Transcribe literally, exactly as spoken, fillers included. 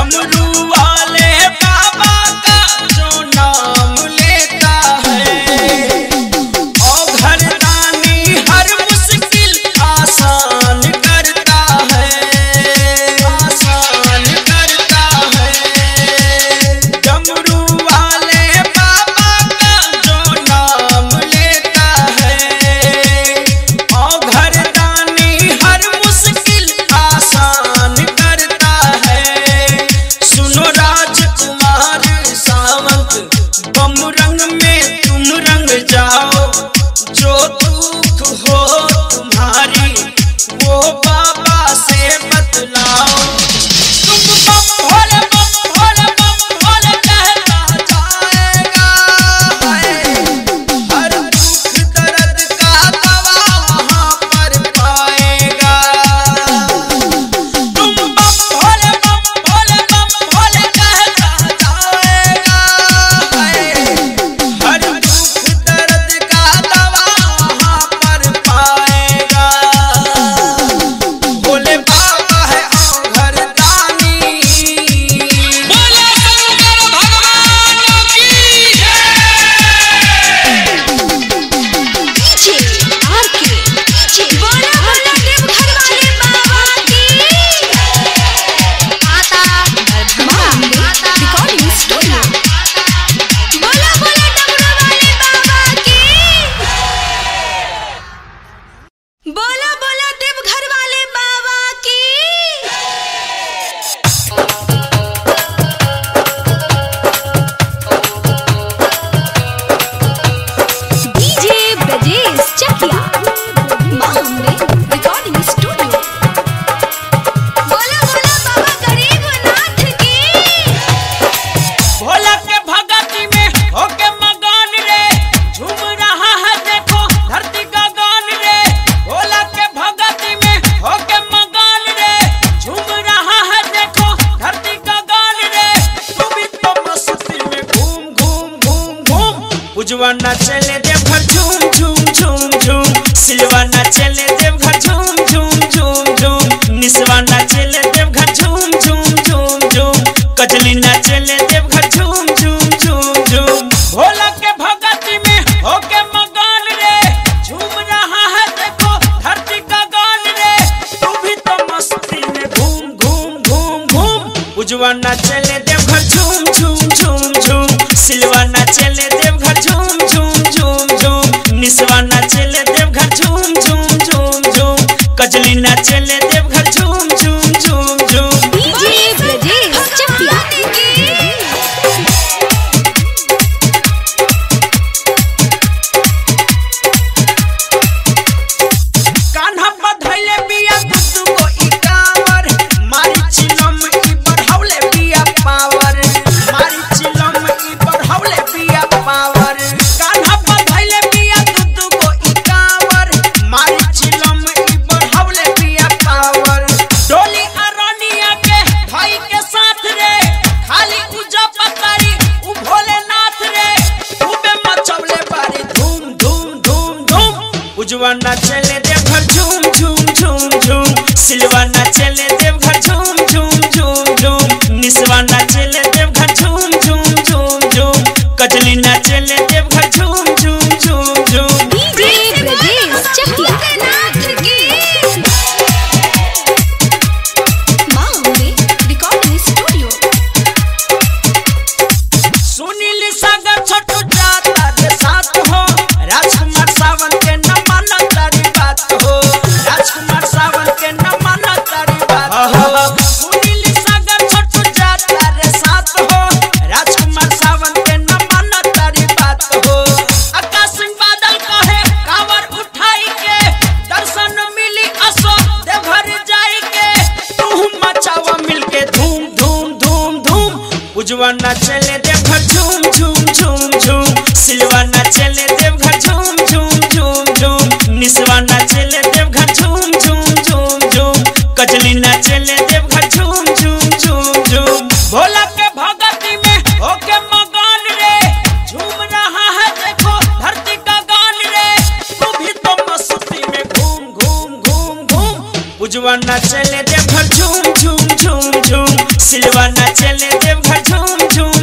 डमरू वाले बाबा का जो नाम लेता है ओ घरदानी हर मुश्किल आसान करता है, आसान करता है। डमरू वाले बाबा का जो नाम लेता है ओ घरदानी हर मुश्किल आसान करता है। सुनो राजकुमार सावंत बम रंग में तुम रंग जाओ, जो दुख हो तुम्हारी वो बाबा से बतलाओ। तुम बम भोले बम भोले बम भोले कहता जाएगा, हर दुख दर्द का दवा वहाँ पर पाएगा। तुम बम भोले बम भोले बम भोले कहता जाएगा, हर दुख दर्द का दवा वहाँ पर पाएगा। भोले बाबा है ओ घरदानी, बोले शंकर भगवान की जय। डीजे आरके डीजे बोला बोला देवघर वाले बाबा की आता माता रिकॉर्डिंग स्टूडियो। बोला बोला डमरू वाले बाबा की, बोला बोला देवघर वाले बाबा की। डीजे ब्रजेश चकिया मामले रिकॉर्डिंग स्टूडियो। बोला बोला बाबा गरीबनाथ की। भोला के भगती में होके मगन रे, झूम रहा है देखो धरती का गान रे। भोला के भगती में होके मगन रे, झूम रहा है देखो धरती का गान रे। तू भी तो मस्ती में घूम घूम घूम घूम, उजवाना चले देवघर झूम झूम झूम झूम, सिलवाना चले देवघर झूम झूम झूम झूम, निसवाना चले देवघर झूम झूम झूम झूम, कजलीना चले देवघर झूम झूम झूम झूम। भोला के भगती में होके मगन रे, झूम रहा है देखो धरती का गान रे। तू भी तो मस्ती में घूम घूम घूम घूम, उजवाना चले देवघर झूम झूम झूम झूम, सिलवाना चले देवघर झूम झूम झूम झूम, निसवाना चले देवघर झूम झूम झूम झूम, कजलीना चले देवघर झूम झूम झूम झूम। डीजे ब्रजेश चकिया कान्हा बधैले बिया दुदु को ई कांवर, मारी चिलम ई बढ़ौले बिया पावर, मारी चिलम ई बढ़ौले बिया पावर। कान्हा बधैले बिया दुदु को ई कांवर, मारी चिलम ई बढ़ौले बिया पावर। डोली अरनिया के भाई के साथ रे, खाली पूजा पतारी उ भोलेनाथ रे। खूबे मचवले बारी धूम धूम धूम धूम, उजवाना चले देवघर झूम झूम झूम झूम, सिलवाना चले देवघर झूम झूम झूम झूम, निसवाना चले देवघर झूम झूम झूम झूम, कजलीना चले देवघर झूम झूम झूम झूम। डीजे ब्रजेश चकिया मामले रिकॉर्डिंग स्टूडियो। सुनील सागर छोटू जाता रे साथ हो, राजकुमार सावन के न माना तारी बात हो, राजकुमार सावन के न माना तारी बात हो। सुनील सागर छोटू जाता रे साथ हो, राजकुमार सावन के न माना तारी बात हो। आकाश सिंह बादल कहे कांवर उठाई के, दर्शन मिली असो देवघर जाई के। तू मचावा मिलके धूम धूम धूम धूम, उजवाना चले देवघर झूम झूम झूम झूम, सिलवाना चले देवघर झूम झूम झूम झूम, निसवाना चले देवघर झूम झूम झूम झूम, कजलीना चले देवघर झूम झूम झूम झूम। भोला के भगती में होके मगन रे, झूम रहा है देखो धरती का गान रे। तू भी तो मस्ती में घूम घूम घूम घूम, उजवाना चले देवघर झूम झूम झूम झूम, सिलवा नाचले देवघर झूम झूम।